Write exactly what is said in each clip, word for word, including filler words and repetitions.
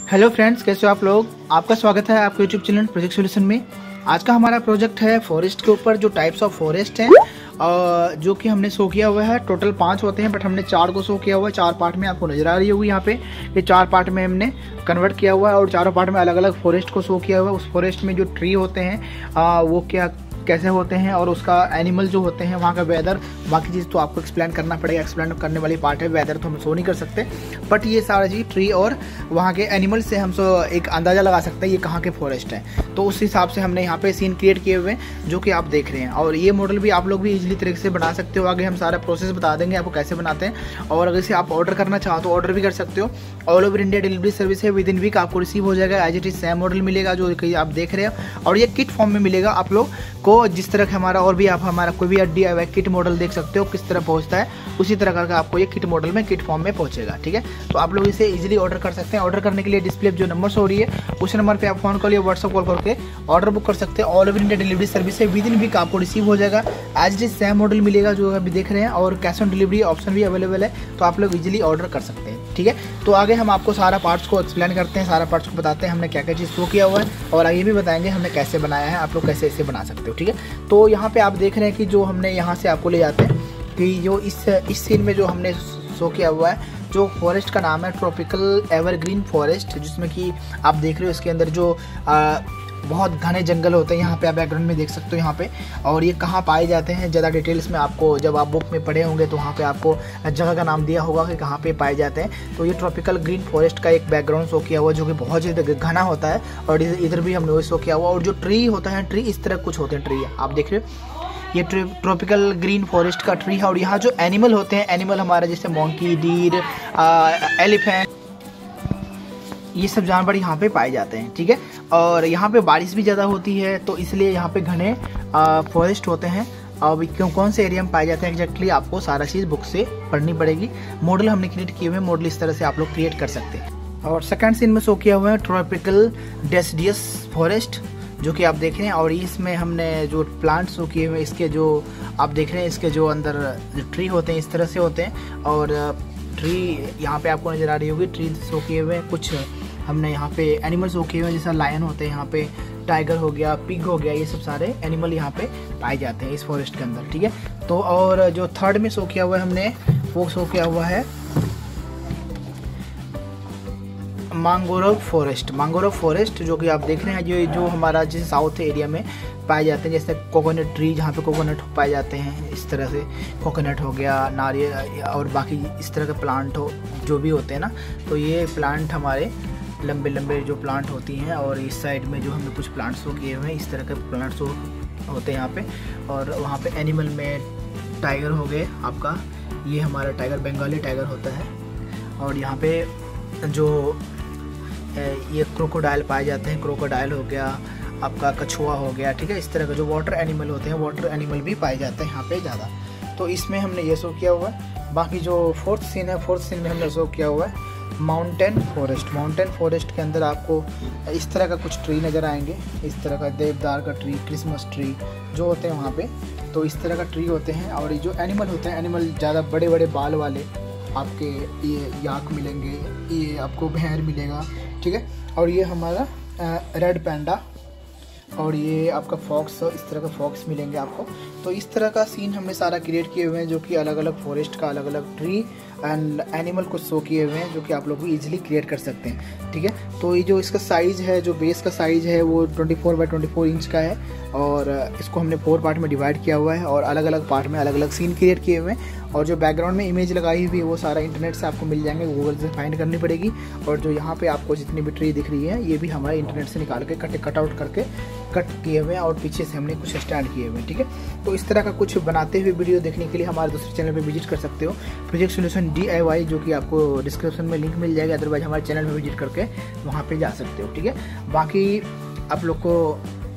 Hello friends, कैसे हो आप लोग। आपका स्वागत है आपके यूट्यूब चैनल प्रोजेक्ट सॉल्यूशन में। आज का हमारा प्रोजेक्ट है फॉरेस्ट के ऊपर, जो टाइप्स ऑफ फॉरेस्ट हैं और जो कि हमने शो किया हुआ है। टोटल पांच होते हैं बट हमने चार को शो किया हुआ है। चार पार्ट में आपको नजर आ रही होगी यहाँ पे, ये चार पार्ट में हमने कन्वर्ट किया हुआ है और चारों पार्ट में अलग अलग फॉरेस्ट को शो किया हुआ है। उस फॉरेस्ट में जो ट्री होते हैं आ, वो क्या कैसे होते हैं और उसका एनिमल जो होते हैं, वहाँ का वेदर, बाकी चीज़ तो आपको एक्सप्लेन करना पड़ेगा। एक्सप्लेन करने वाली पार्ट है, वेदर तो हम शो नहीं कर सकते, बट ये सारा चीज़ ट्री और वहाँ के एनिमल से हम सो एक अंदाज़ा लगा सकते हैं ये कहाँ के फॉरेस्ट है। तो उस हिसाब से हमने यहाँ पे सीन क्रिएट किए हुए हैं जो कि आप देख रहे हैं। और ये मॉडल भी आप लोग भी इजीली तरीके से बना सकते हो। आगे हम सारा प्रोसेस बता देंगे आपको कैसे बनाते हैं। और अगर इसे आप ऑर्डर करना चाहो तो ऑर्डर भी कर सकते हो। All over India delivery service है, विद इन वीक आपको रिसीव हो जाएगा। As it is same model मिलेगा जो कि आप देख रहे हो, और ये किट फॉर्म में मिलेगा आप लोग को। जिस तरह का हमारा और भी आप हमारा कोई भी D I Y kit model देख सकते हो किस तरह पहुंचता है, उसी तरह का आपको ये किट मॉडल में किट फॉर्म में पहुंचेगा। ठीक है, तो आप लोग इसे इजीली ऑर्डर कर सकते हैं। ऑर्डर करने के लिए डिस्प्ले जो नंबर हो रही है उस नंबर पे आप फोन कॉल या व्हाट्सअप कॉल करके ऑर्डर बुक कर सकते हैं। All over India delivery service है, विद इन वीक आपको रिसीव हो जाएगा। As it is same model मिलेगा जो अभी देख रहे हैं, और कैश ऑन डिलीवरी ऑप्शन भी अवेलेबल है, तो आप लोग इजीली ऑर्डर कर सकते हैं। ठीक है, तो आगे हम आपको सारा पार्ट्स को एक्सप्लेन करते हैं, सारा पार्ट्स को बताते हैं हमने क्या क्या चीज़ शो किया हुआ है, और आगे भी बताएंगे हमने कैसे बनाया है, आप लोग कैसे इसे बना सकते हो। ठीक है, तो यहाँ पे आप देख रहे हैं कि जो हमने यहाँ से आपको ले जाते हैं कि जो इस इस सीन में जो हमने शो किया हुआ है, जो फॉरेस्ट का नाम है ट्रॉपिकल एवरग्रीन फॉरेस्ट, जिसमें कि आप देख रहे हो इसके अंदर जो आ, बहुत घने जंगल होते हैं। यहाँ पे आप बैकग्राउंड में देख सकते हो यहाँ पे, और ये कहाँ पाए जाते हैं ज़्यादा डिटेल्स में आपको जब आप बुक में पढ़े होंगे तो वहाँ पे आपको जगह का नाम दिया होगा कि कहाँ पे पाए जाते हैं। तो ये ट्रॉपिकल ग्रीन फॉरेस्ट का एक बैकग्राउंड शो किया हुआ जो कि बहुत ज़्यादा घना होता है, और इधर भी हमने वही शो किया हुआ। और जो ट्री होता है, ट्री इस तरह कुछ होते हैं, ट्री आप देख रहे हो, ये ट्रॉपिकल ग्रीन फॉरेस्ट का ट्री है। और यहाँ जो एनिमल होते हैं, एनिमल हमारे जैसे मोंकी, डीर, एलिफेंट, ये सब जानवर यहाँ पे पाए जाते हैं। ठीक है, और यहाँ पे बारिश भी ज़्यादा होती है, तो इसलिए यहाँ पे घने फॉरेस्ट होते हैं। अब क्यों कौन से एरिया में पाए जाते हैं एग्जैक्टली आपको सारा चीज़ बुक से पढ़नी पड़ेगी। मॉडल हमने क्रिएट किए हुए हैं, मॉडल इस तरह से आप लोग क्रिएट कर सकते हैं। और सेकंड सीन में शो किया हुआ है ट्रॉपिकल डेसिडियस फॉरेस्ट, जो कि आप देख रहे हैं। और इसमें हमने जो प्लांट शो किए हुए हैं, इसके जो आप देख रहे हैं, इसके जो अंदर जो ट्री होते हैं इस तरह से होते हैं। और ट्री यहाँ पे आपको नज़र आ रही होगी, ट्री शो किए हुए हैं। कुछ हमने यहाँ पे एनिमल शो किए हुए हैं, जैसा लायन होते हैं, यहाँ पे टाइगर हो गया, पिग हो गया, ये सब सारे एनिमल यहाँ पे पाए जाते हैं इस फॉरेस्ट के अंदर। ठीक है, तो और जो थर्ड में शो किया हुआ है हमने, वो शो किया हुआ है मैंग्रोव फॉरेस्ट। मैंग्रोव फॉरेस्ट जो कि आप देख रहे हैं, जो जो हमारा जैसे साउथ एरिया में पाए जाते हैं, जैसे कोकोनट ट्री जहाँ पे कोकोनट पाए जाते हैं, इस तरह से कोकोनट हो गया, नारियल और बाकी इस तरह के प्लांट हो जो भी होते हैं ना, तो ये प्लांट हमारे लंबे लंबे जो प्लांट होती हैं। और इस साइड में जो हमने कुछ प्लांट शो किए हुए हैं, इस तरह के प्लांट शो होते हैं यहाँ पे। और वहाँ पे एनिमल में टाइगर हो गए आपका, ये हमारा टाइगर बंगाली टाइगर होता है। और यहाँ पे जो ये क्रोकोडाइल पाए जाते हैं, क्रोकोडाइल हो गया आपका, कछुआ हो गया। ठीक है, इस तरह का जो वाटर एनिमल होते हैं, वाटर एनिमल भी पाए जाते हैं यहाँ पे ज़्यादा। तो इसमें हमने ये शो किया हुआ है। बाकी जो फोर्थ सीन है, फोर्थ सीन में हमने शो किया हुआ है माउंटेन फॉरेस्ट। माउंटेन फॉरेस्ट के अंदर आपको इस तरह का कुछ ट्री नज़र आएंगे, इस तरह का देवदार का ट्री, क्रिसमस ट्री जो होते हैं वहाँ पे, तो इस तरह का ट्री होते हैं। और ये जो एनिमल होते हैं, एनिमल ज़्यादा बड़े बड़े बाल वाले आपके ये याक मिलेंगे, ये आपको भेड़ मिलेगा। ठीक है, और ये हमारा रेड पैंडा, और ये आपका फॉक्स, इस तरह का फॉक्स मिलेंगे आपको। तो इस तरह का सीन हमने सारा क्रिएट किए हुए हैं, जो कि अलग अलग फॉरेस्ट का अलग अलग ट्री एंड एनिमल को शो किए हुए हैं, जो कि आप लोग भी इजीली क्रिएट कर सकते हैं। ठीक है, तो ये जो इसका साइज़ है, जो बेस का साइज़ है, वो twenty four by twenty four inch का है। और इसको हमने फोर पार्ट में डिवाइड किया हुआ है, और अलग अलग पार्ट में अलग अलग सीन क्रिएट किए हुए हैं। और जो बैकग्राउंड में इमेज लगाई हुई है वो सारा इंटरनेट से आपको मिल जाएंगे, गूगल से फाइंड करनी पड़ेगी। और जो यहाँ पे आपको जितनी भी ट्री दिख रही है, ये भी हमारे इंटरनेट से निकाल के कट कट आउट करके कट किए हुए हैं, और पीछे से हमने कुछ स्टैंड किए हुए हैं। ठीक है, तो इस तरह का कुछ बनाते हुए वीडियो देखने के लिए हमारे दूसरे चैनल पे विजिट कर सकते हो, project solution D I Y, जो कि आपको डिस्क्रिप्शन में लिंक मिल जाएगा। अदरवाइज हमारे चैनल में विजिट करके वहाँ पे जा सकते हो। ठीक है, बाकी आप लोग को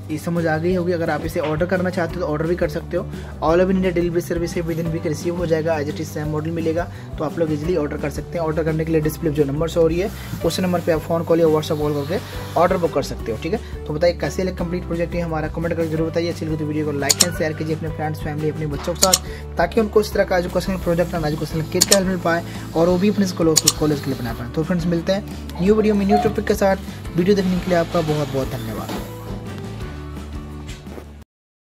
ये समझ आ गई होगी। अगर आप इसे ऑर्डर करना चाहते हो तो ऑर्डर भी कर सकते हो। All over India delivery service है, विद इन वीक रिसीव हो जाएगा, as it is same model मिलेगा, तो आप लोग इजीली ऑर्डर कर सकते हैं। ऑर्डर करने के लिए डिस्प्ले जो नंबर शो हो रही है उस नंबर पे आप फोन कॉल या व्हाट्सअप कॉल करके ऑर्डर बुक कर सकते हो, ठीक है। तो बताइए कैसे लगे कंप्लीट प्रोजेक्ट है हमारा, कमेंट करके जरूर बताइए। अच्छी लगे तो वीडियो को लाइक एंड शेयर कीजिए अपने फ्रेंड्स फैमिली अपने बच्चों के साथ, ताकि उनको इस तरह का एजुकेशनल प्रोजेक्ट और एजुकेशनल किट का हेल्प मिल पाए और वो भी अपने कॉलेज के लिए बना पाए। तो फ्रेंड्स मिलते हैं न्यू वीडियो में न्यू टॉपिक के साथ। वीडियो देखने के लिए आपका बहुत बहुत धन्यवाद।